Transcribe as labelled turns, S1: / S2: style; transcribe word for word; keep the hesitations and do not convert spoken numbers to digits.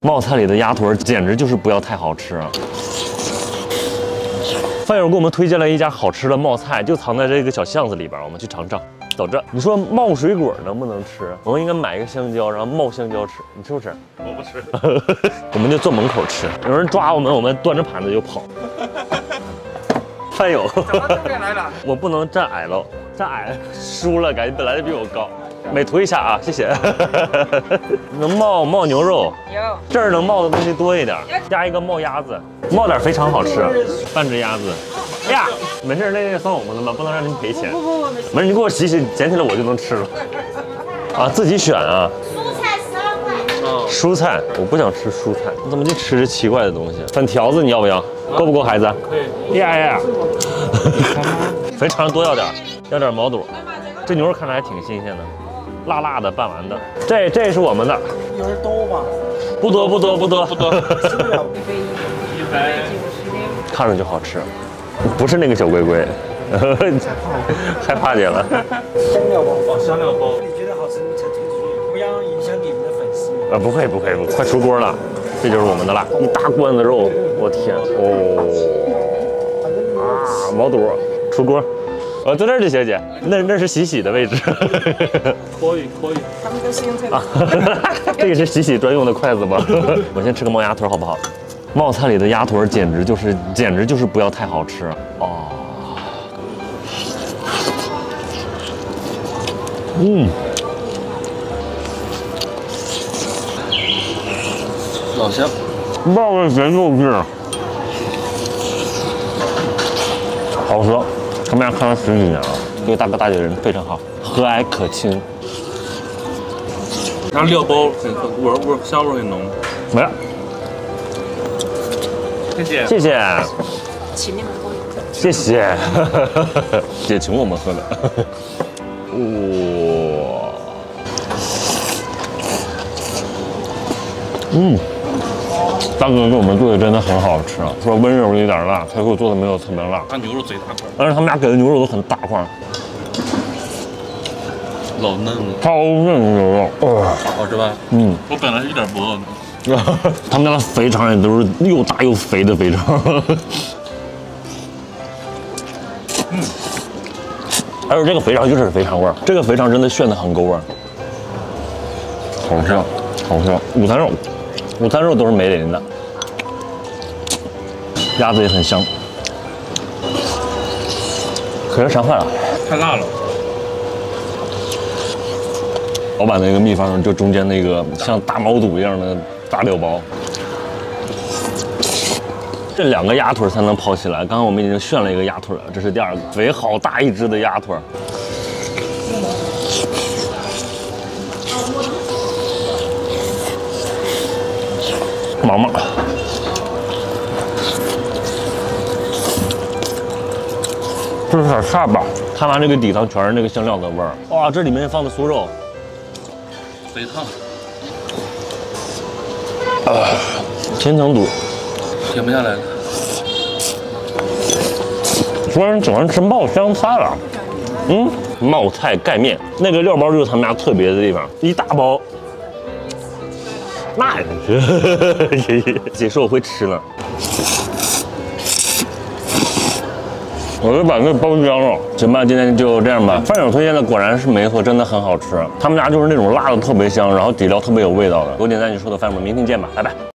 S1: 冒菜里的鸭腿简直就是不要太好吃。饭友给我们推荐了一家好吃的冒菜，就藏在这个小巷子里边，我们去尝尝。走着，你说冒水果能不能吃？我们应该买一个香蕉，然后冒香蕉吃，你吃不吃？
S2: 我不吃。
S1: 我们就坐门口吃，有人抓我们，我们端着盘子就跑。饭友，
S2: 怎么这边来了？
S1: 我不能站矮了，站矮输了，感觉本来就比我高。美图一下啊，谢谢。能冒冒牛肉，
S3: 有
S1: 这儿能冒的东西多一点，加一个冒鸭子，冒点肥肠好吃，半只鸭子。哎呀，没事，那个算我们的吧，不能让您赔钱。
S3: 不不不，
S1: 没事，你给我洗洗，捡起来我就能吃了。啊，自己选啊。
S3: 蔬菜十二块。
S2: 哦，
S1: 蔬菜，我不想吃蔬菜，你怎么就吃这奇怪的东西？粉条子你要不要？够不够孩子？
S2: 可以。
S1: 呀呀呀！肥肠多要点，要点毛肚。这牛肉看着还挺新鲜的，辣辣的拌完的。这这是我们的，
S4: 有点多吧？
S1: 不多不多不多不多，
S4: 吃不了。
S2: 一百。
S1: 看着就好吃，不是那个小龟龟，害怕你了。
S4: 香料包，
S2: 哦，香料包。
S4: 你觉得好吃你才推出去，不要影响你们的粉丝。
S1: 啊，不会不会不会，快出锅了，这就是我们的辣，一大罐子肉，我天哦！啊，毛肚出锅，呃，在这儿就行姐，那那是洗洗的位置。
S2: 可以可以。
S3: 他们都是用这
S1: 啊
S3: 个。，
S1: 这个是洗洗专用的筷子吧？我先吃个冒鸭腿好不好？冒菜里的鸭腿简直就是简直就是不要太好吃哦。嗯。
S2: 老香。
S1: 冒味咸肉质，好喝。他们家开了十几年了，这个大哥大姐人非常好，和蔼可亲。
S2: 它料包很很味儿味儿香味儿很浓。
S1: 没了，
S2: 谢谢。
S1: 谢谢，
S3: 请你们喝。
S1: 谢谢，姐请我们喝的。哇，嗯。大哥给我们做的真的很好吃，说温柔一点辣，他给我做的没有特别辣。
S2: 它牛肉贼大块，
S1: 而且他们家给的牛肉都很大块，
S2: 老嫩了，
S1: 超嫩牛肉，哦，
S2: 好吃吧？
S1: 嗯，
S2: 我本来是一点不饿的。
S1: 他们家的肥肠也都是又大又肥的肥肠。嗯，还有这个肥肠就是肥肠味儿，这个肥肠真的炫的很够味儿，好吃，好吃。午餐肉，午餐肉都是梅林的，鸭子也很香，可是馋坏了。
S2: 太辣了。
S1: 老板的那个秘方就中间那个像大毛肚一样的大料包，这两个鸭腿才能跑起来。刚刚我们已经炫了一个鸭腿了，这是第二个，肥好大一只的鸭腿。毛毛，这是点下巴，看完这个底上全是那个香料的味儿。哇，这里面放的酥肉。
S2: 贼烫，
S1: 啊，千层肚，
S2: 停不下来了。
S1: 突然喜欢吃冒香菜了，嗯，冒菜盖面，那个料包就是他们家特别的地方，一大包。那也是，姐说我会吃呢。我就把那包浆了，行吧，今天就这样吧。饭友推荐的果然是没错，真的很好吃。他们家就是那种辣的特别香，然后底料特别有味道的。有点赞你说的饭友们，明天见吧，拜拜。